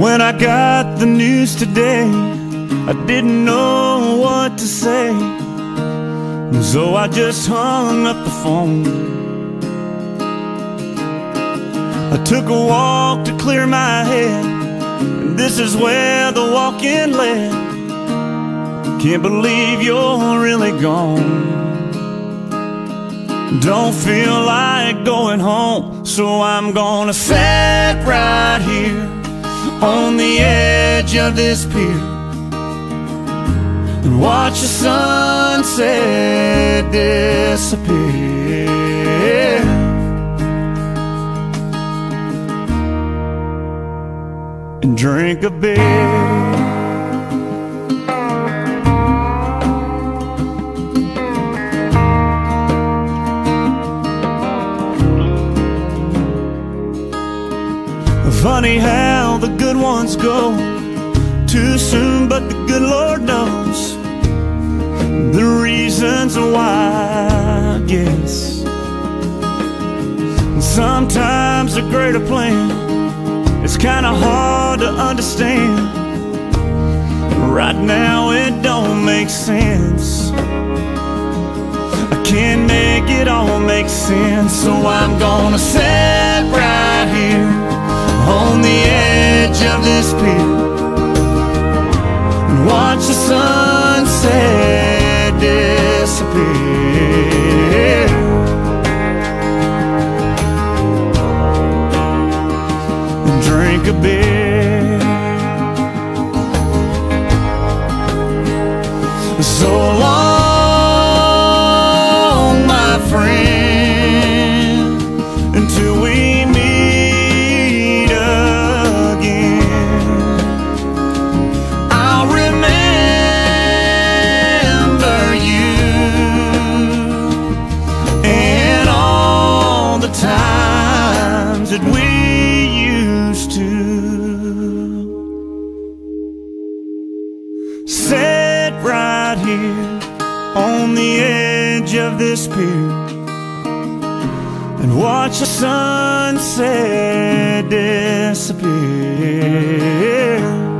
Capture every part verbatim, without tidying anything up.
When I got the news today, I didn't know what to say, so I just hung up the phone. I took a walk to clear my head, and this is where the walk-in led. Can't believe you're really gone. Don't feel like going home, so I'm gonna sit right here on the edge of this pier and watch the sunset disappear, and drink a beer. Funny how the good ones go too soon, but the good Lord knows the reasons why, I guess. Sometimes a greater plan is kinda hard to understand. Right now it don't make sense. I can't make it all make sense, so I'm gonna sit right here on the edge of this pier and watch the sunset disappear, and drink a beer. So long, my friend, until we meet again. I'll remember you and all the times that we used to sit right here on the edge of this pier and watch the sunset disappear,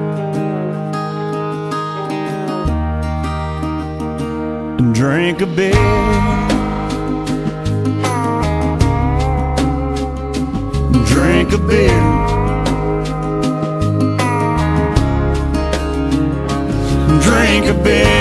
and drink a beer, drink a beer, drink a beer.